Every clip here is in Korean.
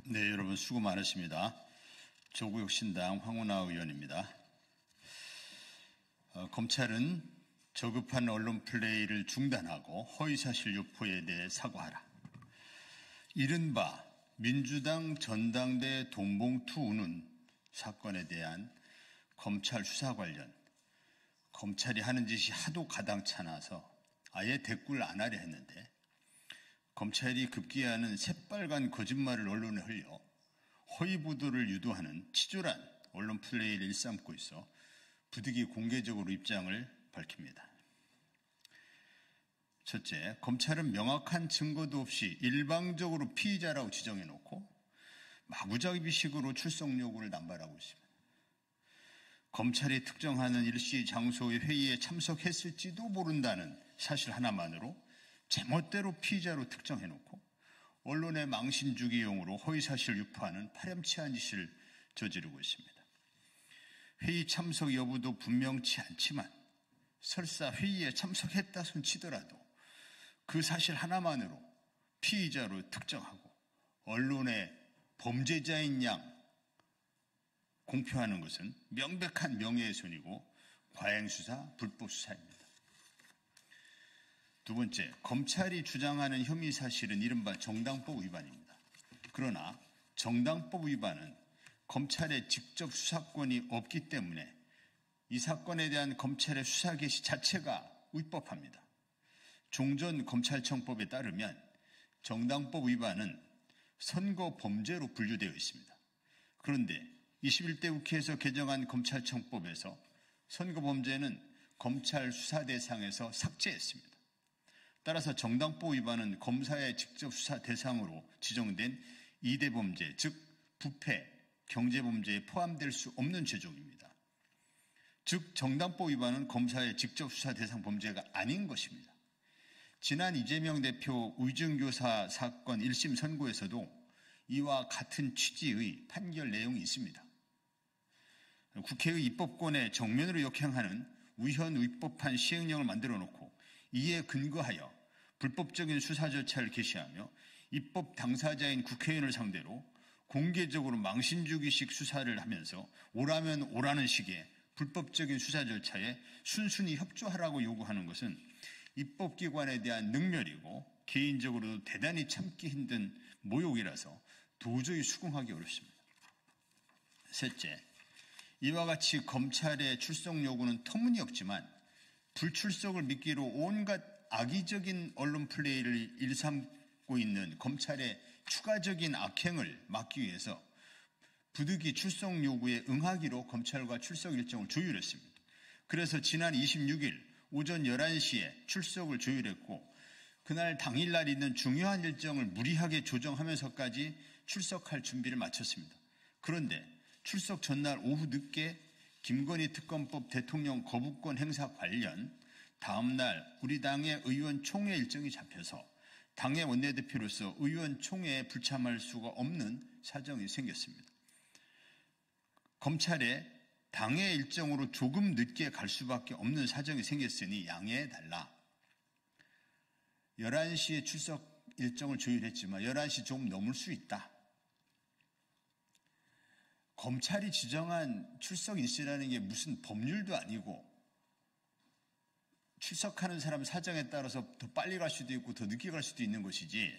네, 여러분 수고 많으십니다. 조국혁신당 황운하 의원입니다. 검찰은 저급한 언론 플레이를 중단하고 허위사실 유포에 대해 사과하라. 이른바 민주당 전당대 돈봉투 운운 사건에 대한 검찰 수사 관련 검찰이 하는 짓이 하도 가당찮아서 아예 대꾸를 안 하려 했는데 검찰이 급기야는 새빨간 거짓말을 언론에 흘려 허위 보도를 유도하는 치졸한 언론 플레이를 일삼고 있어 부득이 공개적으로 입장을 밝힙니다. 첫째, 검찰은 명확한 증거도 없이 일방적으로 피의자라고 지정해놓고 마구잡이식으로 출석 요구를 남발하고 있습니다. 검찰이 특정하는 일시 장소의 회의에 참석했을지도 모른다는 사실 하나만으로 제멋대로 피의자로 특정해놓고 언론의 망신 주기용으로 허위사실 유포하는 파렴치한 짓을 저지르고 있습니다. 회의 참석 여부도 분명치 않지만 설사 회의에 참석했다 손치더라도 그 사실 하나만으로 피의자로 특정하고 언론의 범죄자인 양 공표하는 것은 명백한 명예훼손이고 과잉수사, 불법수사입니다. 두 번째, 검찰이 주장하는 혐의 사실은 이른바 정당법 위반입니다. 그러나 정당법 위반은 검찰의 직접 수사권이 없기 때문에 이 사건에 대한 검찰의 수사 개시 자체가 위법합니다. 종전검찰청법에 따르면 정당법 위반은 선거 범죄로 분류되어 있습니다. 그런데 21대 국회에서 개정한 검찰청법에서 선거 범죄는 검찰 수사 대상에서 삭제했습니다. 따라서 정당법 위반은 검사의 직접 수사 대상으로 지정된 2대 범죄, 즉 부패, 경제범죄에 포함될 수 없는 죄종입니다. 즉 정당법 위반은 검사의 직접 수사 대상 범죄가 아닌 것입니다. 지난 이재명 대표 의중교사 사건 1심 선고에서도 이와 같은 취지의 판결 내용이 있습니다. 국회의 입법권에 정면으로 역행하는 위헌위법한 시행령을 만들어 놓고 이에 근거하여 불법적인 수사 절차를 개시하며 입법 당사자인 국회의원을 상대로 공개적으로 망신주기식 수사를 하면서 오라면 오라는 식의 불법적인 수사 절차에 순순히 협조하라고 요구하는 것은 입법기관에 대한 능멸이고 개인적으로도 대단히 참기 힘든 모욕이라서 도저히 수긍하기 어렵습니다. 셋째, 이와 같이 검찰의 출석 요구는 터무니없지만 불출석을 미끼로 온갖 악의적인 언론 플레이를 일삼고 있는 검찰의 추가적인 악행을 막기 위해서 부득이 출석 요구에 응하기로 검찰과 출석 일정을 조율했습니다. 그래서 지난 26일 오전 11시에 출석을 조율했고 그날 당일날 있는 중요한 일정을 무리하게 조정하면서까지 출석할 준비를 마쳤습니다. 그런데 출석 전날 오후 늦게 김건희 특검법 대통령 거부권 행사 관련 다음날 우리 당의 의원총회 일정이 잡혀서 당의 원내대표로서 의원총회에 불참할 수가 없는 사정이 생겼습니다. 검찰에 당의 일정으로 조금 늦게 갈 수밖에 없는 사정이 생겼으니 양해해달라. 11시에 출석 일정을 조율했지만 11시 조금 넘을 수 있다. 검찰이 지정한 출석 일시라는 게 무슨 법률도 아니고 출석하는 사람 사정에 따라서 더 빨리 갈 수도 있고 더 늦게 갈 수도 있는 것이지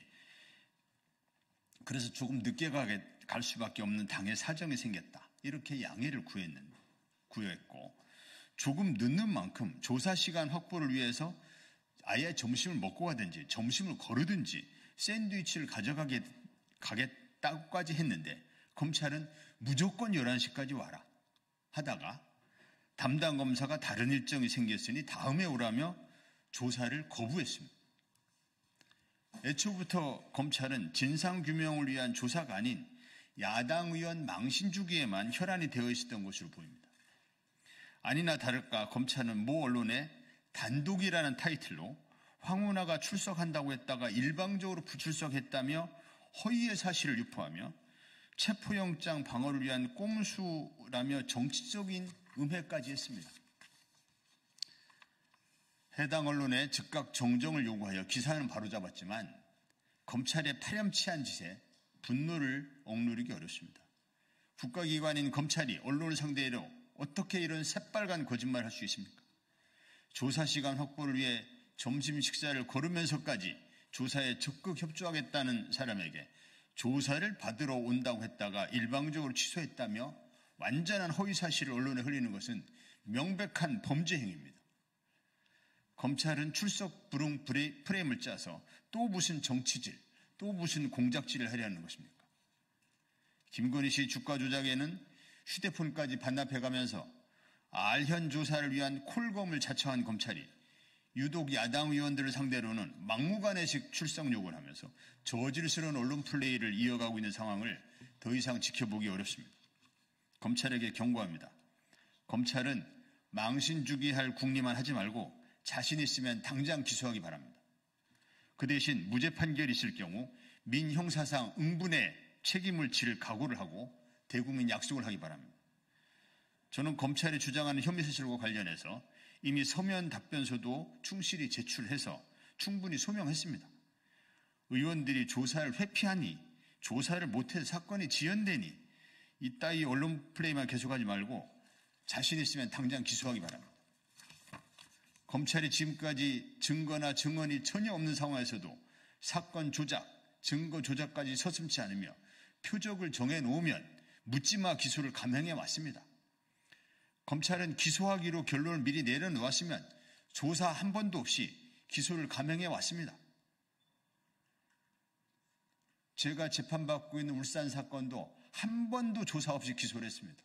그래서 조금 늦게 갈 수밖에 없는 당의 사정이 생겼다. 이렇게 양해를 구했고 조금 늦는 만큼 조사 시간 확보를 위해서 아예 점심을 먹고 가든지 점심을 거르든지 샌드위치를 가겠다고까지 했는데 검찰은 무조건 11시까지 와라 하다가 담당 검사가 다른 일정이 생겼으니 다음에 오라며 조사를 거부했습니다. 애초부터 검찰은 진상규명을 위한 조사가 아닌 야당 의원 망신 주기에만 혈안이 되어 있었던 것으로 보입니다. 아니나 다를까 검찰은 모 언론에 단독이라는 타이틀로 황운하가 출석한다고 했다가 일방적으로 부출석했다며 허위의 사실을 유포하며 체포영장 방어를 위한 꼼수라며 정치적인 음해까지 했습니다. 해당 언론에 즉각 정정을 요구하여 기사는 바로잡았지만 검찰의 파렴치한 짓에 분노를 억누르기 어렵습니다. 국가기관인 검찰이 언론을 상대로 어떻게 이런 새빨간 거짓말을 할 수 있습니까? 조사 시간 확보를 위해 점심 식사를 거르면서까지 조사에 적극 협조하겠다는 사람에게 조사를 받으러 온다고 했다가 일방적으로 취소했다며 완전한 허위 사실을 언론에 흘리는 것은 명백한 범죄 행위입니다. 검찰은 출석 불응 프레임을 짜서 또 무슨 정치질, 또 무슨 공작질을 하려는 것입니까? 김건희 씨 주가 조작에는 휴대폰까지 반납해가면서 알현 조사를 위한 콜검을 자청한 검찰이 유독 야당 의원들을 상대로는 막무가내식 출석 요구를 하면서 저질스러운 언론 플레이를 이어가고 있는 상황을 더 이상 지켜보기 어렵습니다. 검찰에게 경고합니다. 검찰은 망신 주기 할 궁리만 하지 말고 자신 있으면 당장 기소하기 바랍니다. 그 대신 무죄 판결이 있을 경우 민형사상 응분의 책임을 질 각오를 하고 대국민 약속을 하기 바랍니다. 저는 검찰이 주장하는 혐의 사실과 관련해서 이미 서면 답변서도 충실히 제출해서 충분히 소명했습니다. 의원들이 조사를 회피하니, 조사를 못해서 사건이 지연되니 이따위 언론 플레이만 계속하지 말고 자신 있으면 당장 기소하기 바랍니다. 검찰이 지금까지 증거나 증언이 전혀 없는 상황에서도 사건 조작, 증거 조작까지 서슴지 않으며 표적을 정해놓으면 묻지마 기소를 감행해 왔습니다. 검찰은 기소하기로 결론을 미리 내려놓았으면 조사 한 번도 없이 기소를 감행해 왔습니다. 제가 재판받고 있는 울산 사건도 한 번도 조사 없이 기소를 했습니다.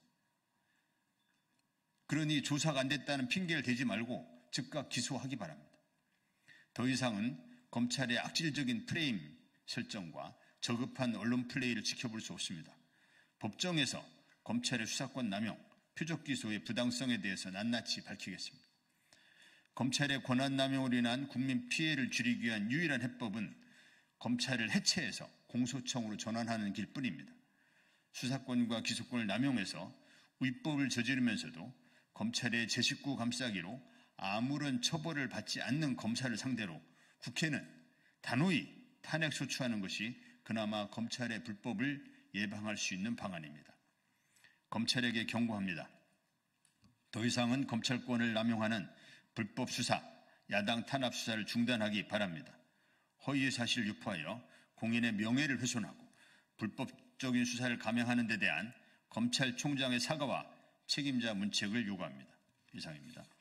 그러니 조사가 안 됐다는 핑계를 대지 말고 즉각 기소하기 바랍니다. 더 이상은 검찰의 악질적인 프레임 설정과 저급한 언론 플레이를 지켜볼 수 없습니다. 법정에서 검찰의 수사권 남용, 표적 기소의 부당성에 대해서 낱낱이 밝히겠습니다. 검찰의 권한 남용으로 인한 국민 피해를 줄이기 위한 유일한 해법은 검찰을 해체해서 공소청으로 전환하는 길뿐입니다. 수사권과 기소권을 남용해서 위법을 저지르면서도 검찰의 제 식구 감싸기로 아무런 처벌을 받지 않는 검사를 상대로 국회는 단호히 탄핵 소추하는 것이 그나마 검찰의 불법을 예방할 수 있는 방안입니다. 검찰에게 경고합니다. 더 이상은 검찰권을 남용하는 불법 수사, 야당 탄압 수사를 중단하기 바랍니다. 허위의 사실을 유포하여 공인의 명예를 훼손하고 불법적인 수사를 감행하는 데 대한 검찰총장의 사과와 책임자 문책을 요구합니다. 이상입니다.